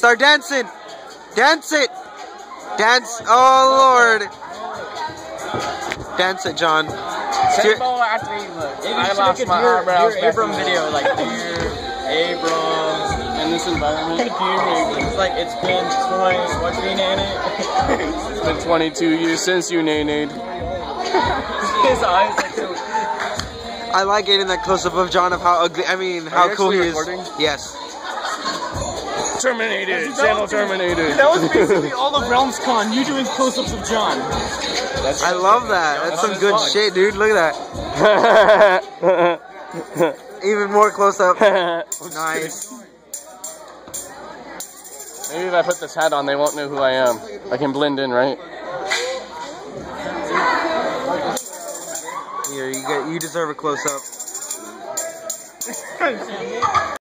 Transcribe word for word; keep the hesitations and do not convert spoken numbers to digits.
Start dancing. Dance it. Dance. Oh, Lord. Dance it, John. Simple after you look. I lost my eyebrows. Your Abram video, like, dear Abram, in this environment. Dear Abram. It's like, it's been twenty, what's your name? It's been twenty-two years since you nannied. His eyes like so. I like getting that close up of John of how ugly, I mean, how cool he is. Recording? Yes. Terminated. Channel terminated. That was basically all of RealmsCon, you doing close-ups of John. That's I love that. That's some good fun. shit, dude. Look at that. Even more close up. Nice. Maybe if I put this hat on, they won't know who I am. I can blend in, right? Here, you get. You deserve a close up.